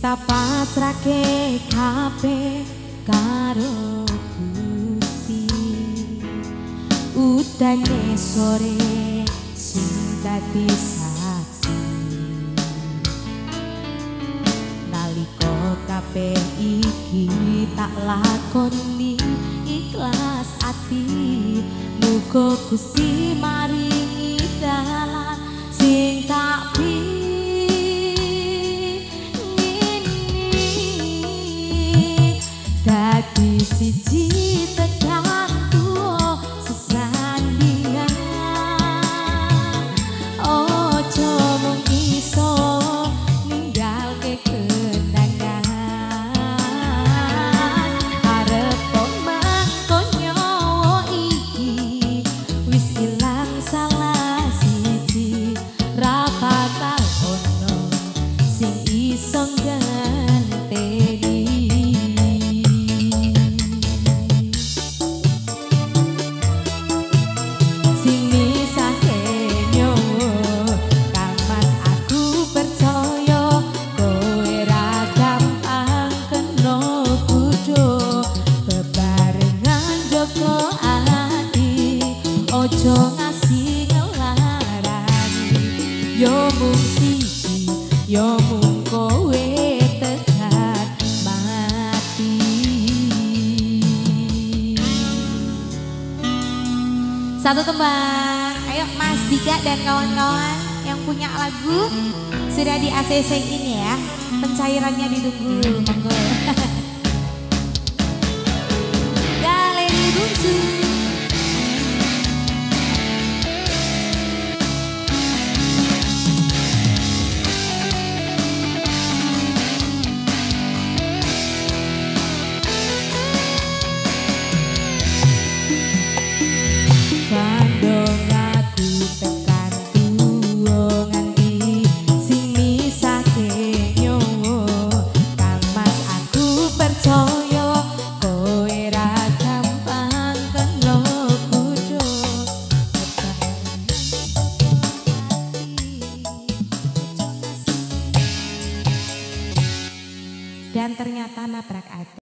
tak pasrahke kabeh karo Gusti. Udane sore sing dadi saksi nalika kabeh iki tak lakoni ikhlas ati. Muga Gusti maringi dalan sing tak pingini dadi siji tekan tuwa sesandingan. Ojo mung iso ninggalke kenangan, arep mengko nyawa iki wis ilang salah siji. Ra bakal ono sing iso ngenteni. Sing misahke nyawa Kangmas, aku percaya kowe ra gampang kena kudu bebarengan joko ati. Ojo ngasih ngelarani, yo mung siji, yo mung kowe tekan mati. Satu tembang, ayo Mas Dika dan kawan-kawan yang punya lagu sudah di ACC ini ya, pencairannya ditunggu, monggo. Galeri Bungsu. Bandung aku tekan tuwa nganti sing misahke nyawa. Kangmas, aku percaya kowe ra gampang kena kudu dan ternyata nabrak hati.